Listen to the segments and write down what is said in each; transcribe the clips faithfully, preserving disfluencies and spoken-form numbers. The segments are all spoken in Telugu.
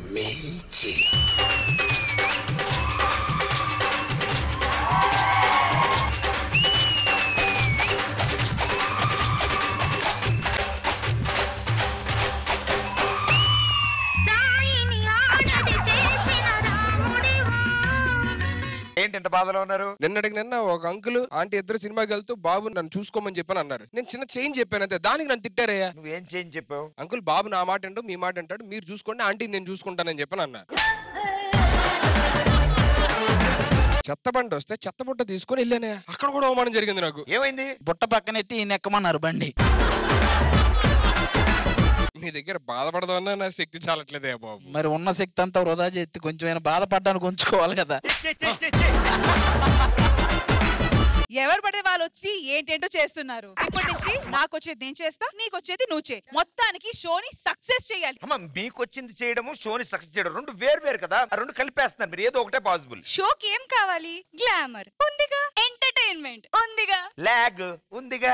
మించి ఏంటి ఇంత బాధలో ఉన్నారు? నిన్నటికి నిన్న ఒక అంకుల్ ఆంటీ ఇద్దరు సినిమాకి వెళ్తూ బాబు నన్ను చూసుకోమని చెప్పని అన్నారు. నేను చిన్న చేంజ్ చెప్పాను అంతే, దానికి నన్ను తిట్టారయ్యా. నువ్వేం చేంజ్ చెప్పావు? అంకుల్ బాబు నా మాట అంటూ మీ మాట అంటాడు, మీరు చూసుకోండి, ఆంటీ నేను చూసుకుంటానని చెప్పని అన్నా. చెత్త బండి వస్తే చెత్త బుట్ట తీసుకొని వెళ్ళానే, అక్కడ కూడా అవమానం జరిగింది నాకు. ఏమైంది? బుట్ట పక్కనెట్టి ఈయన ఎక్కమన్నారు బండి. మీ దగ్గర బాధపడదామన్నా నా శక్తి చాలట్లేదే బాబు. మరి ఉన్న శక్తి అంతా వృధా చేస్తే కొంచెం బాధపడ్డానికి ఉంచుకోవాలి కదా. ఎవరు పడితే వాళ్ళు వచ్చి ఏంటేంటో చేస్తున్నారు. ఇప్పటి నుంచి నాకు వచ్చేది నేను చేస్తా, నీకు వచ్చేది నువ్వు చేయి. మొత్తానికి షోని సక్సెస్ చేయాలి. అమ్మ మీకు వచ్చింది చేయడము, షోని సక్సెస్ చేయడం రెండు వేరు వేరు కదా. ఆ రెండు కలిపేస్తున్నారు మీరు. ఏదో ఒకటే పాసిబుల్. షోకి ఏం కావాలి? గ్లామర్ ఉందిగా, ఎంటర్టైన్మెంట్ ఉందిగా, లాగ్ ఉందిగా.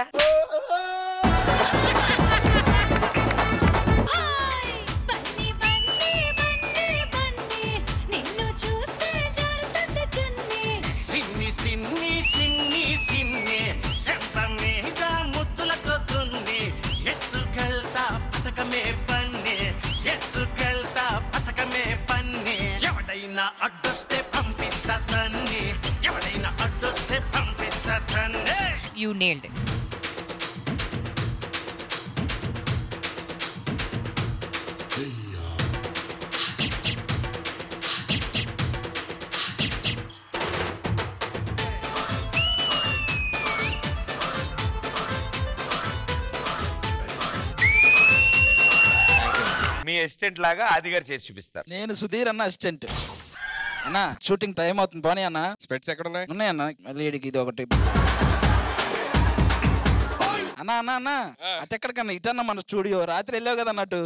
You nailed it. మీ అసిస్టెంట్ లాగా ఆది గారు చేసి చూపిస్తారు. నేను సుధీర్ అన్న అసిస్టెంట్ అన్నా. షూటింగ్ టైం అవుతుంది, పోనీ అన్న. స్పెట్స్ ఎక్కడ ఉన్నాయి? ఉన్నాయన్న. మళ్ళీ ఇది ఒకటి అన్నా అన్నా అన్నా అటు ఎక్కడికన్నా ఇటన్నా మన స్టూడియో. రాత్రి వెళ్ళావు కదా అన్నట్టు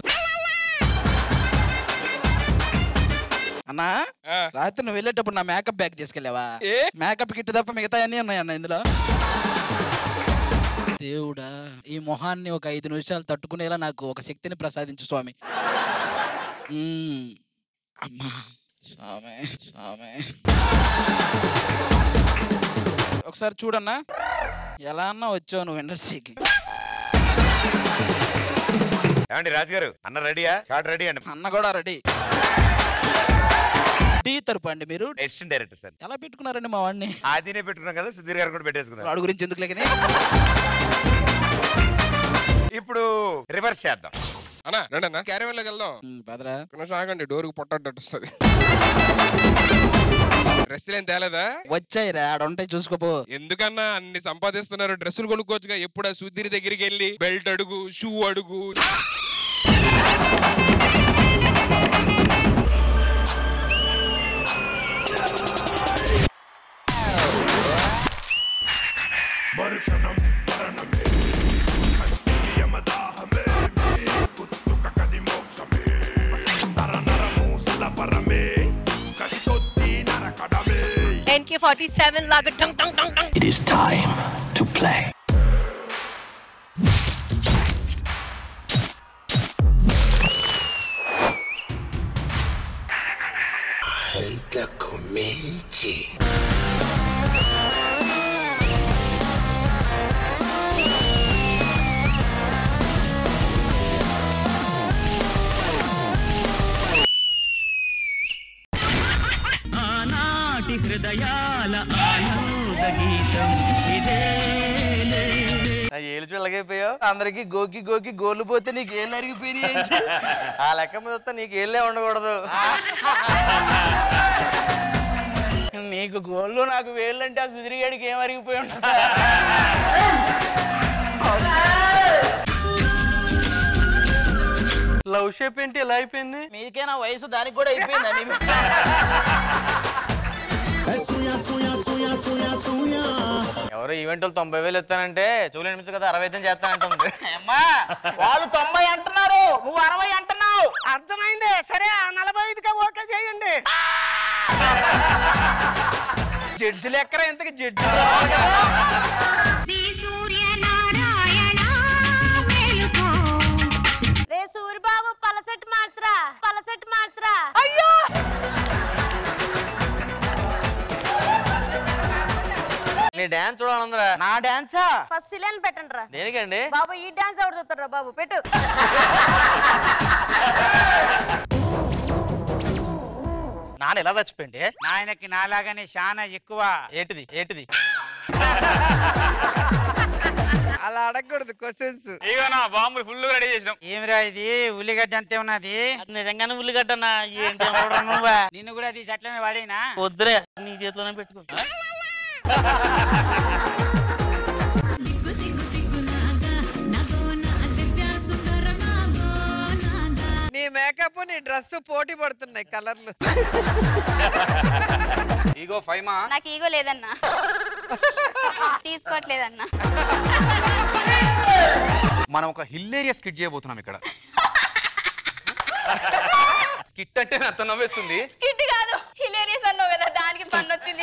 అన్నా. రాత్రి నువ్వు వెళ్ళేటప్పుడు నా మేకప్ బ్యాగ్ తీసుకెళ్ళావా? మేకప్ కిట్ తప్ప మిగతా అన్నీ ఉన్నాయన్న ఇందులో. దేవుడా, ఈ మొహాన్ని ఒక ఐదు నిమిషాలు తట్టుకునేలా నాకు ఒక శక్తిని ప్రసాదించు స్వామి. అమ్మా స్వామి స్వామి. ఒకసారి చూడన్నా, ఎలా అన్నా వచ్చావు నువ్వు ఇండస్ట్రీకి. ఏమండి రాజుగారు, అన్న రెడీయా? షార్ట్ రెడీ అండి. అన్న కూడా రెడీ. టీ తరపు అండి మీరు? Assistant director sir. ఎలా పెట్టుకున్నారండి మా వాడిని? ఆదినే పెట్టుకున్నాం కదా, సుధీర్ గారు కూడా పెట్టేసుకున్నారు. వాడి గురించి ఎందుకు లేకనే. ఇప్పుడు రివర్స్ చేద్దాం అన్నా. రండి అన్న, క్యారీవెల్లోకి వెళ్దాం. పదరా. కొంచెం ఆగండి, డోర్కి పొట్టట్టు వస్తుంది. డ్రెస్సులు ఏం తేలేదా? వచ్చాయిరా, ఆడ ఉంటాయి చూసుకోపో. ఎందుకన్నా అన్ని సంపాదిస్తున్నారు, డ్రెస్సులు కొనుక్కోవచ్చుగా. ఎప్పుడు సుధీర్ దగ్గరికి వెళ్ళి బెల్ట్ అడుగు, షూ అడుగు. N K forty-seven laga tang tang tang tang. It is time to play. ఇంతకు మించి ఆనాటి హృదయాల ఆనంద గీతం ఇదేలే. ఏళ్ళు చూడలేకపోయావు. అందరికి గోకి గోకి గోళ్ళు పోతే నీకు ఏళ్ళు అరిగిపోయినాయి. ఆ లెక్క మీద నీకు ఏళ్ళే ఉండకూడదు. నీకు గోళ్ళు నాకు వేళ్ళు అంటే ఆ సుదిరిగాడికి ఏం అరిగిపోయి ఉంటుంది. లవ్ షేప్ ఏంటి ఎలా అయిపోయింది? మీకేనా వయసు దానికి కూడా అయిపోయింది. ఎవరో ఈవెంట్ వాళ్ళు తొంభై వేలు ఇస్తానంటే చూలు అనిపించు కదా అరవై ఐదు చేస్తానంటుంది. అమ్మా వాళ్ళు తొంభై అంటున్నారు, నువ్వు అరవై అంటున్నావు. అర్థమైంది. సరే నలభై ఐదుగా ఓకే చేయండి. జడ్జిలు ఎక్కరా ఇంతకి? జడ్జి రే సూరిబాబు పలస సెట్ మార్చరా పల సెట్ మార్చరా. అయ్యో నీ డాన్స్ చూడాలందరా. నా డాన్సా? ఫస్ట్ సిలియన్ పెట్టండి రా. దేనికండి బాబు ఈ డాన్స్ ఎవరు చూస్తారా బాబు? పెట్టు. నాన్న ఎలా చచ్చిపోయింది? నాయనకి నాలాగానే చాలా ఎక్కువ. ఏంటిది ఏంటిది? అలా అడగకూడదు క్వశ్చన్స్. ఇగో నా బాంబు ఫుల్ రెడీ చేసినాం. ఏమిరా ఇది ఉల్లిగడ్డ అంతే ఉన్నది? నిజంగానే ఉల్లిగడ్డనా? ఏంటి నువ్వా? నిన్ను కూడా తీసి అట్లనే వాడేనా? వద్దురే, నీ చేతిలోనే పెట్టుకో. నీ మేకప్ నీ డ్రెస్ పోటీ పడుతున్నాయి కలర్లు. ఈగో ఫైమా? నాకు ఈగో లేదన్నా. తీసుకోవట్లేదన్నా. మనం ఒక హిల్లేరియస్ స్కిట్ చేయబోతున్నాం ఇక్కడ. స్కిట్ అంటే అంత నవ్వేస్తుంది. స్కిట్ కాదు, హిలేరియస్ అన్నావు కదా, దానికి పన్ను వచ్చింది.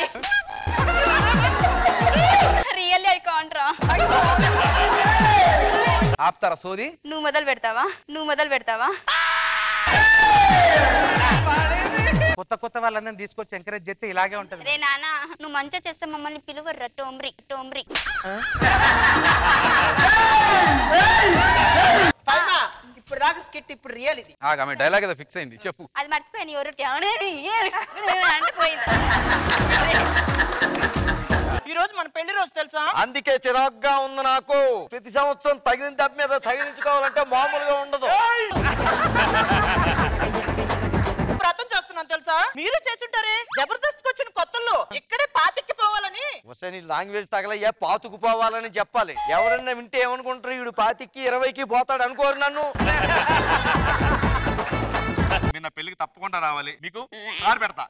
రియల్లీ ఐ కాంట్ రా. ఆప్తారా సోది? నువ్వు మొదలు పెడతావా? నువ్వు మొదలు పెడతావా? కొత్త కొత్త వాళ్ళందరినీ తీసుకొచ్చి ఎంకరేజ్ చేస్తే ఇలాగే ఉంటది. రే నానా, నువ్వు మంచిగా చేస్తే మమ్మల్ని పిలువర్రా. టోమ్రి టోమ్రి. ఇప్పుడు దాకా స్కిట్, ఇప్పుడు రియల్ ఇది. ఆమె డైలాగ్ ఏదో ఫిక్స్ అయింది, చెప్పు. అది మర్చిపోయాను. ఎవరు అంటే పోయింది. ఈ రోజు మన పెళ్లి రోజు తెలుసా? అందుకే చిరాగ్గా ఉంది నాకు. ప్రతి సంవత్సరం తగిలిన దెబ్బ మీద తగిలించుకోవాలంటే మామూలుగా ఉండదు. వ్రతం చేస్తున్నాను తెలుసా? మీరు చేస్తుంటారే జబర్దస్త్ వచ్చిన కొత్తల్లో ఇక్కడే పాతికి పోవాలని. వసని లాంగ్వేజ్ తగలయ్యా, పాతుకుపోవాలని చెప్పాలి. ఎవరన్నా వింటే ఏమనుకుంటారు, వీడు పాతికి ఇరవైకి పోతాడు అనుకోరు నన్ను. నిన్న పెళ్లికి తప్పకుండా రావాలి, మీకు కారు పెడతా.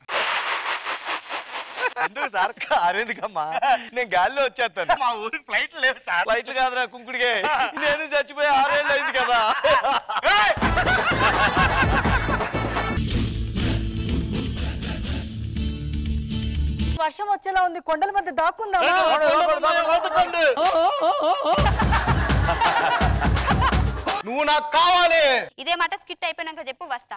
ఎందుకు సార్? అరవింద్కమ్మా, నేను గాల్లో వచ్చేస్తాను. మా ఊరికి ఫ్లైట్లు లేవు సార్. ఫ్లైట్లు కాదురా కుంకుడికే. నేను చచ్చిపోయి ఆరేళ్ళు అయింది కదా. వర్షం వచ్చేలా ఉంది, కొండల మధ్య దాక్కుందా? నువ్వు నాకు కావాలి. ఇదే మాట స్కిట్ అయిపోయినాక చెప్పు, వస్తా.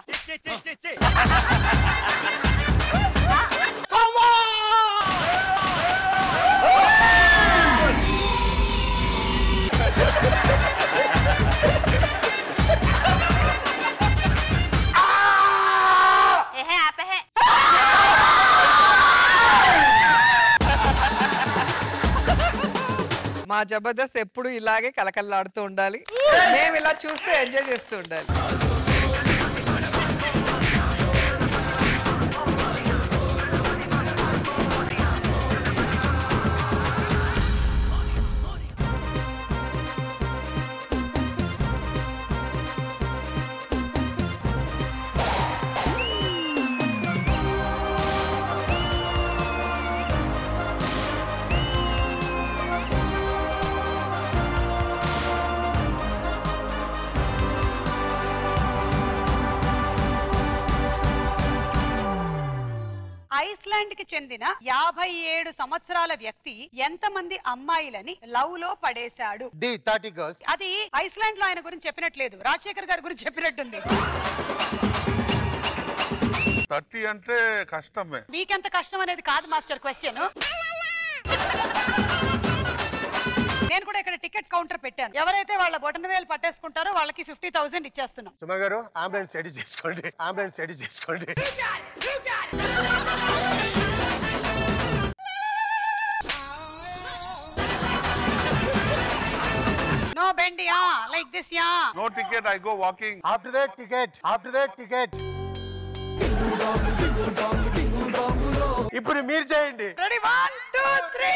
ఏహే ఆపేహే. మా జబర్దస్త్ ఎప్పుడు ఇలాగే కలకల్లాడుతూ ఉండాలి. మేము ఇలా చూస్తూ ఎంజాయ్ చేస్తూ ఉండాలి. ఐస్లాండ్ కి చెందిన యాభై ఏడు సంవత్సరాల వ్యక్తి ఎంతమంది అమ్మాయిలని లవ్ లో పడేశాడు? అది ఐస్లాండ్ లో ఆయన గురించి చెప్పినట్లేదు, రాజశేఖర్ గారి గురించి చెప్పినట్టుంది. థర్టీ అంటే కష్టమే. మీకెంత కష్టం అనేది కాదు మాస్టర్ క్వశ్చన్. నేను కూడా ఇక్కడ టికెట్ కౌంటర్ పెట్టాను. ఎవరైతే వాళ్ళ బొటన వేలు పట్టేసుకుంటారో వాళ్ళకి ఫిఫ్టీ థౌసండ్ ఇచ్చేస్తున్నాం. సుమ గారు, అంబులెన్స్ రెడీ చేసుకోండి. అంబులెన్స్ రెడీ చేసుకోండి. No bend ya, like this ya. No ticket, I go walking. After that ticket, after that ticket. ఇప్పుడు మీరు చేయండి. Ready, one two three.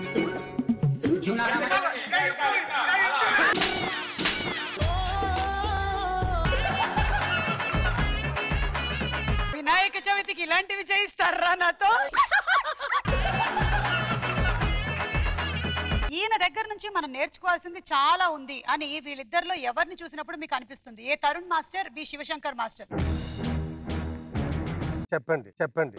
Vinayaka చవితికి ఇలాంటివి చేయిస్తారా నాతో? ఈయన దగ్గర నుంచి మనం నేర్చుకోవాల్సింది చాలా ఉంది అని వీళ్ళిద్దరిలో ఎవరిని చూసినప్పుడు మీకు అనిపిస్తుంది? A Tarun master, B Shivashankar master. చెప్పండి చెప్పండి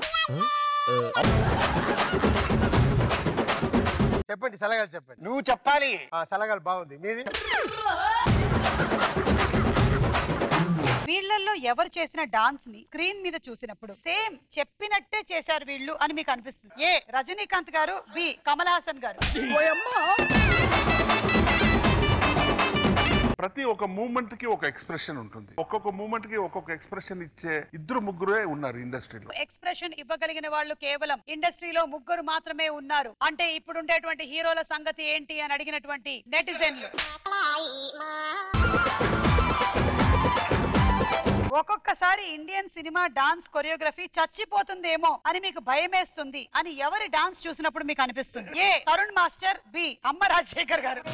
చెప్పండి సలగాలు చెప్పండి. నువ్వు చెప్పాలి. సలగాలు బాగుంది మీది. వీళ్ళల్లో ఎవరు చేసిన డాన్స్ ని స్క్రీన్ మీద చూసినప్పుడు సేమ్ చెప్పినట్టే చేశారు వీళ్ళు అని మీకు అనిపిస్తుంది? ఏ రజనీకాంత్ గారు, బి కమల్ హాసన్ గారు. ప్రతి ఒక్క మూమెంట్ కి ఒక ఎక్స్ప్రెషన్ ఉంటుంది. ఒక్కొక్క మూమెంట్ కి ఒక్కొక్క ఎక్స్ప్రెషన్ ఇచ్చే ఇద్దరు ముగ్గురే ఉన్నారు ఇండస్ట్రీలో. ఎక్స్ప్రెషన్ ఇవ్వగలిగిన వాళ్ళు కేవలం ఇండస్ట్రీలో ముగ్గురు మాత్రమే ఉన్నారు అంటే ఇప్పుడు ఉండేటువంటి హీరోల సంగతి ఏంటి అని అడిగినటువంటి నెటిజన్లు ఒక్కొక్కసారి ఇండియన్ సినిమా డాన్స్ కొరియోగ్రఫీ చచ్చిపోతుందేమో అని మీకు భయమేస్తుంది అని ఎవరి డాన్స్ చూసినప్పుడు మీకు అనిపిస్తుంది? ఏ తరుణ్ మాస్టర్, బి అమ్మ రాజశేఖర్ గారు.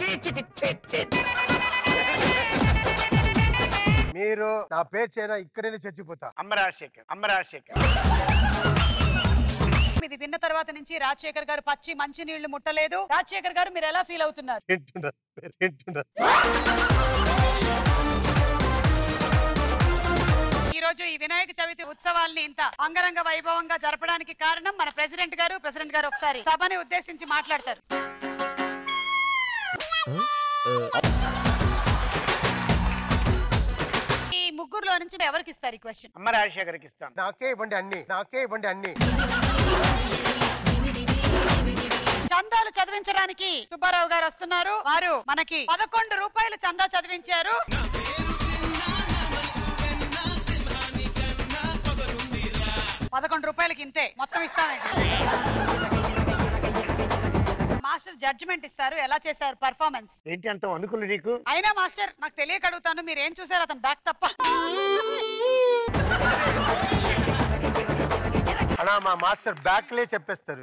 మీరు నా పేరు చేయనా ఇక్కడే చచ్చిపోతా. అమ్మ రాజశేఖర్, అమ్మ రాజశేఖర్. ఇది విన్న తర్వాత నుంచి రాజశేఖర్ గారు పచ్చి మంచి నీళ్లు ముట్టలేదు. రాజశేఖర్ గారు మీరు ఎలా ఫీల్ అవుతున్నారు? ఈ రోజు ఈ వినాయక చవితి ఉత్సవాల్ని ఇంత అంగరంగ వైభవంగా జరపడానికి కారణం మన ప్రెసిడెంట్ గారు. ప్రెసిడెంట్ గారు ఒకసారి సభని ఉద్దేశించి మాట్లాడతారు. ఈ ముగ్గురులో నుంచి ఎవరికి ఇస్తారు ఈ క్వశ్చన్? అమ్మ రాజశేఖర్కి ఇస్తాను. నాకే ఇవ్వండి అన్ని, నాకే ఇవ్వండి అన్ని. చందాలు చదివించడానికి సుబ్బారావు గారు వస్తున్నారు. వారు మనకి పదకొండు రూపాయలు చందా చదివించారు. పదకొండు రూపాయలకి ఇంతే మొత్తం ఇస్తానండి. మాస్టర్ జడ్జిమెంట్ ఇస్తారు. ఎలా చేశారు పర్ఫార్మెన్స్? ఏంటి అంత అనుకులు నీకు? అయినా మాస్టర్ నాకు తెలియక అడుగుతాను, మీరు ఏం చూసారు అతను బ్యాక్ తప్ప? అన్నా మా మాస్టర్ బ్యాక్ లే చెప్పేస్తారు.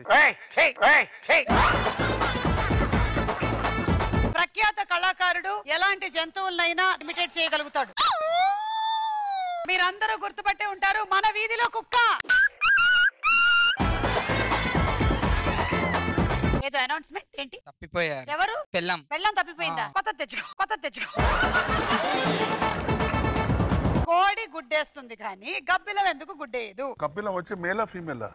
ప్రఖ్యాత కళాకారుడు ఎలాంటి జంతువులనైనా ఇమిటేట్ చేయగలుగుతాడు. మీరందరూ గుర్తుపట్టే ఉంటారు, మన వీధిలో కుక్క. ఏదో అనౌన్స్మెంట్ ఏంటి? తప్పిపోయారు. ఎవరు? పెళ్ళం. పెళ్ళం తప్పిపోయిందా? కొత్త తెచ్చుకో, కొత్త తెచ్చుకో. కోడి గుడ్డేస్తుంది కానీ గబ్బిలం ఎందుకు గుడ్డేయదు? కపిలం వచ్చి మేలా ఫీమేలా?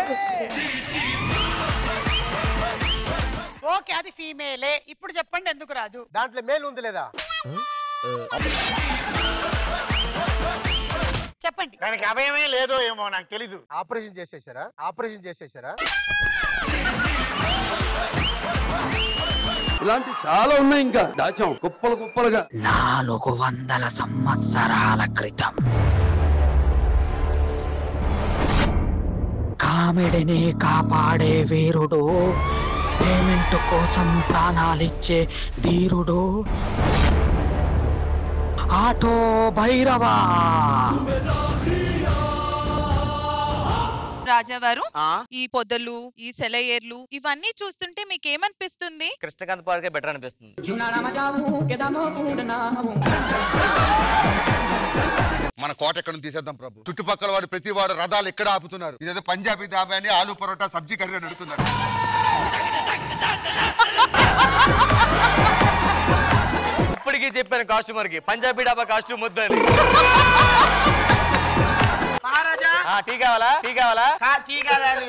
ఓకే అది ఫీమేలే. ఇప్పుడు చెప్పండి ఎందుకు రాదు? దాంట్లో మేలు ఉంది లేదా? చెప్పండి. దానికి అభయమే లేదో ఏమో నాకు తెలీదు. ఆపరేషన్ చేసేసారా? ఆపరేషన్ చేసేసారా? ఇలాంటి చాలా ఉన్నాయి, ఇంకా దాచాం కుప్పలు కుప్పలుగా. నాలుగు వందల సంవత్సరాల క్రితం కామెడిని కాపాడే వీరుడు, పేమెంట్ కోసం ప్రాణాలిచ్చే ధీరుడు ఆటో భైరవా. రాజావారు, ఈ పొదలు, ఈ సెలయేర్లు ఇవన్నీ చూస్తుంటే మీకు ఏమనిపిస్తుంది? కృష్ణకాంత్ పార్కే బెటర్ అనిపిస్తుంది. మన కోట ఎక్కడ నుంచి తీసేద్దాం ప్రభు. చుట్టుపక్కల వాడు ప్రతి వాడు రథాలు ఎక్కడ ఆపుతున్నారు. ఇదేదో పంజాబీ దాబా అని ఆలు పరోటా సబ్జీ కర్రీ నడుతున్నారు. ఇప్పటికీ చెప్పాను కాస్ట్యూమర్ కి పంజాబీ డాబా కాస్ట్యూమ్ వద్దని. మహారాజా టీ కావాలా? టీ కావాలా? టీ కావాలి.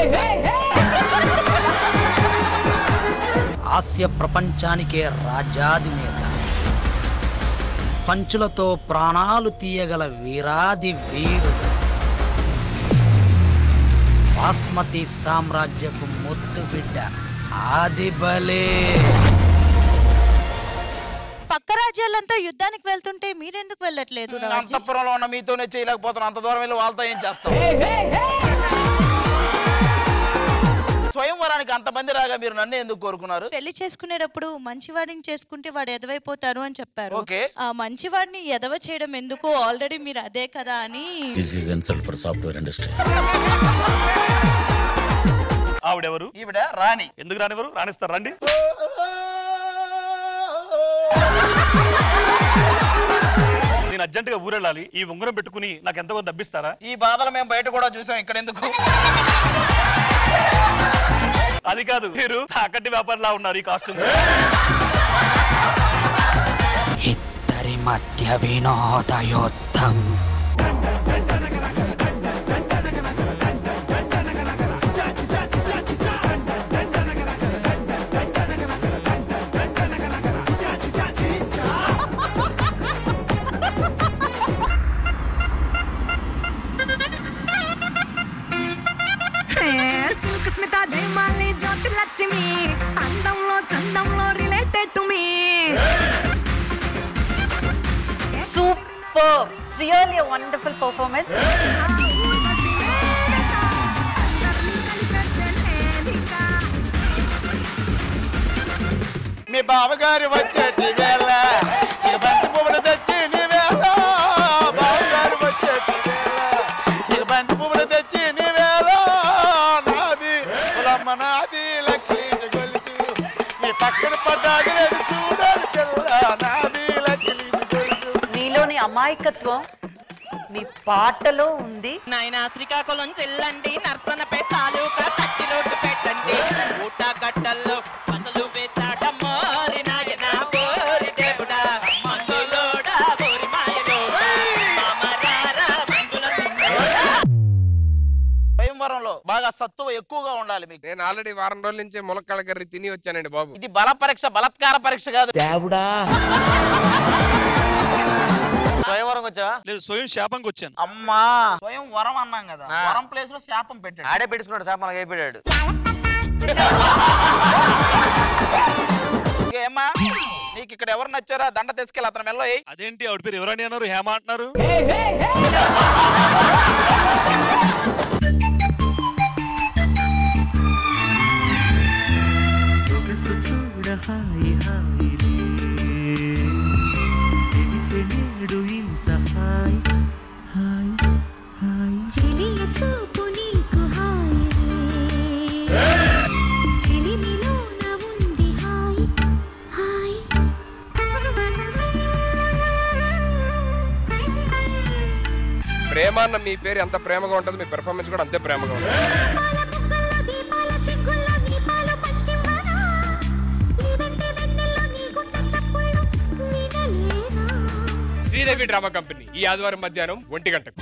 హాస్య ప్రపంచానికే రాజాధినేత, పంచులతో ప్రాణాలు తీయగల వీరాది వీరుడు, బాస్మతి సామ్రాజ్యపు ముద్దు బిడ్డ ఆదిబలే. పక్క రాజ్యాలంతా యుద్ధానికి వెళ్తుంటే మీరెందుకు వెళ్ళట్లేదు? అంతఃపురంలో ఉన్న మీతోనే చేయలేకపోతున్నాం, అంత దూరం వెళ్ళి వాళ్ళతో ఏం చేస్తాం? స్వయంవరానికి అంతమంది రాగా మీరు నన్ను ఎందుకు కోరుకున్నారు? పెళ్లి చేసుకునేటప్పుడు మంచివాడిని చేసుకుంటే వాడు ఎదవైపోతారు అని చెప్పారు. ఓకే. ఆ మంచివాడిని ఎదవ చేయడం ఎందుకు? ఆల్రెడీ మీరు అదే కదా అని. This is insult for software industry. ఆవిడెవరు? ఈవిడ రాణి. ఎందుకు రానివ్వరు? రాణిస్తారు, రండి. నేను అర్జెంట్ గా ఊరెళ్ళాలి. ఈ ఉంగరం పెట్టుకుని నాకు ఎంతగా డబ్బిస్తారా? ఈ బాధలు మేము బయట కూడా చూసాం, ఇక్కడ ఎందుకు? అది కాదు, మీరు తాకట్టి వ్యాపారిలా ఉన్నారు ఈ కాస్ట్యూమ్. ఇద్దరి మధ్య వినోదయోద్ధం. పిచ్చి మీ అందంలో చందంలో రిలేటెడ్ టు మీ super really a wonderful performance. మీ బావగారు వచ్చేటి వేళ ఇక బంతి పువ్వులు తెచ్చి నీ వేళ బావగారు వచ్చేటి వేళ ఇక బంతి పువ్వులు తెచ్చి నీ వేళ నాది కులమ్మ నాది లక్ష్మీ గొలుసు నీ పక్కన పడ్డాది లేదు చూడాలి పిల్ల నాది లక్ష్మీ గొలుసు. మీలోని అమాయకత్వం మీ పాటలో ఉంది. నాయన శ్రీకాకుళం చెల్లండి నర్సనపేట తాలూకా తట్టి రోడ్డు పెట్టండి ఊట గట్టల్లో పసలు వేస్తాడమ్మో నాయన పోరి దేవుడా మందులోడా పోరి మాయలోడా మామరారా మందుల స్వయంవరంలో బాగా సత్తువ ఎక్కువగా ఉండాలి మీకు. నేను ఆల్రెడీ వారం రోజుల నుంచి ములక్కాడ కర్రీ తిని వచ్చానండి బాబు. ఇది బల పరీక్ష బలత్కార పరీక్ష కాదు. దేవుడా స్వయంవరం వచ్చావా? లేదు స్వయం శాపంకి వచ్చాను. అమ్మా స్వయం వరం అన్నాం కదా, వరం ప్లేస్ లో శాపం పెట్టాడు. ఆడే పెట్టుకున్నాడు శాపం అయిపోయాడు. ఏమ్మా నీకు ఇక్కడ ఎవరు నచ్చారా దండ తీసుకెళ్ళి అతను మెల్లో. అదేంటి ఆవిడ పేరు ఎవరని అన్నారు? హేమ అంటున్నారు. సొగసు చూడ హాయి హాయి తెలిసినేడు ఇంత హాయ్ హాయ్ హాయ్ చెలియ చూపు నీకు హాయ్ రే చెలిమిలోన ఉంది హాయ్ హాయ్ ప్రేమ అన్న మీ పేరు ఎంత ప్రేమగా ఉంటుంది, మీ పెర్ఫార్మెన్స్ కూడా అంతే ప్రేమగా ఉంటుంది. శ్రీదేవి డ్రామా కంపెనీ ఈ ఆదివారం మధ్యాహ్నం ఒంటి గంటకు.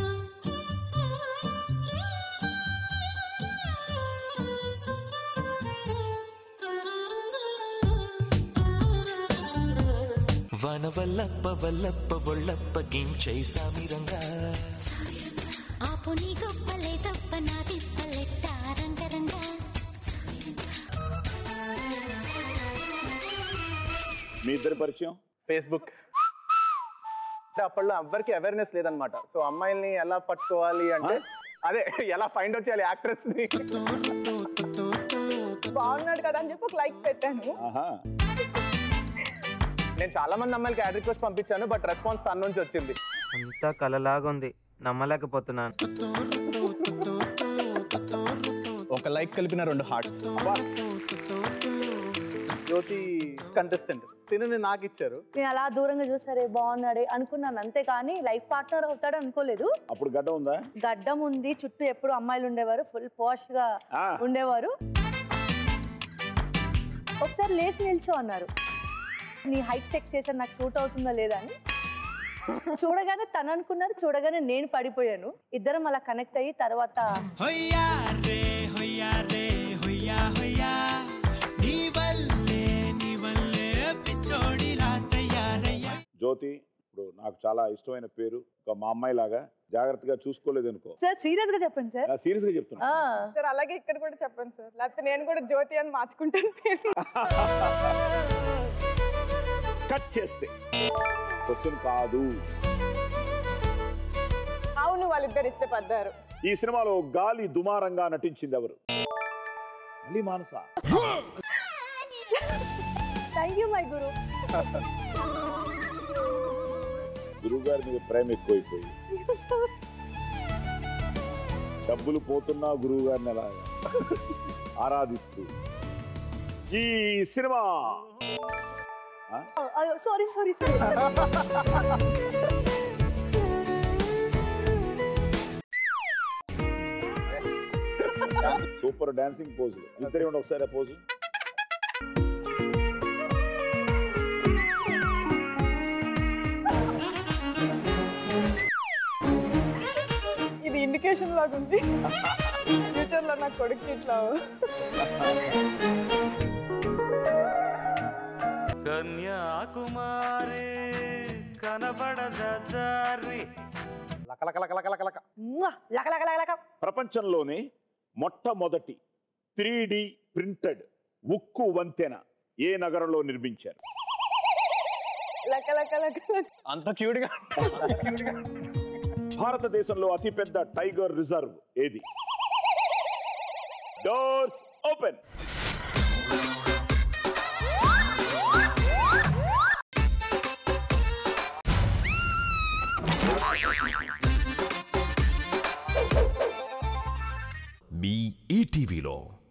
వన వల్లప్ప వల్లప్ప ఒళ్ళప్ప గించై సామిరంగా ఆపుని గొప్పలే తప్ప నా తిప్పలెట్ట రంగరంగా. మీ ఇద్దరి పరిచయం ఫేస్బుక్. అప్పట్లో ఎవ్వరికి అవేర్నెస్ లేదనమాట. సో అమ్మాయిల్ని ఎలా పట్టుకోవాలి అంటే అదే ఎలా ఫైండ్ అవుట్ చేయాలి యాక్ట్రెస్ ని. బాగున్నాడు కదా అని చెప్పి ఒక లైక్ పెట్టాను. నేను చాలా మంది అమ్మాయిలకి యాడ్ రిక్వెస్ట్ పంపించాను, బట్ రెస్పాన్స్ తన నుంచి వచ్చింది. అంతా కలలాగా ఉంది, నమ్మలేకపోతున్నాను. ఒక లైక్ కలిపిన రెండు హార్ట్స్. జ్యోతి కంటెస్టెంట్ తినని నాకు ఇచ్చారు. నేను అలా దూరంగా చూసారే బాగున్నాడే అనుకున్నాను అంతే, కానీ లైఫ్ పార్ట్నర్ అవుతాడు అనుకోలేదు. అప్పుడు గడ్డం ఉందా? గడ్డం ఉంది, చుట్టూ ఎప్పుడు అమ్మాయిలు ఉండేవారు, ఫుల్ పాష్ గా ఉండేవారు. ఒకసారి లేచి నిల్చో అన్నారు. నీ హైట్ చెక్ చేశాను నాకు సూట్ అవుతుందా లేదా అని. చూడగానే తను అనుకున్నారు, చూడగానే నేను పడిపోయాను. ఇద్దరం అలా కనెక్ట్ అయ్యి తర్వాత జ్యోతి ఇప్పుడు నాకు చాలా ఇష్టమైన పేరు. ఒక మా అమ్మాయి లాగా జాగ్రత్తగా చూసుకోలేదు అనుకో. సార్ సీరియస్ గా చెప్పండి సార్. సీరియస్ గా చెప్తున్నా సార్. అలాగే ఇక్కడ కూడా చెప్పండి సార్, లేకపోతే నేను కూడా జ్యోతి అని మార్చుకుంటాను పేరు. కట్ చేస్తే క్వశ్చన్ కాదు. అవును వాళ్ళిద్దరు ఇష్టపడ్డారు. ఈ సినిమాలో గాలి దుమారంగా నటించింది ఎవరు? మళ్ళీ Manasa. Thank you my guru. గురువు గారి మీద ప్రేమ ఎక్కువైపోయి డబ్బులు పోతున్నా గురువు గారిని అలా ఆరాధిస్తూ ఈ సినిమా. Sorry sorry sorry super dancing pose. ఇద్దరే ఉండి ఒకసారి పోజు. ఇది ఇండికేషన్ లాగా ఉంది. ఫ్యూచర్ లో నా కొడుకు ఇట్లా. కన్యాకుమారి కనబడదారి. ప్రపంచంలోనే మొట్టమొదటి త్రీ డి ప్రింటెడ్ ఉక్కు వంతెన ఏ నగరంలో నిర్మించారు? లక లక లక అంత క్యూట్ గా భారతదేశంలో అతిపెద్ద టైగర్ రిజర్వ్ ఏది? Doors open. మీ ఈటీవీలో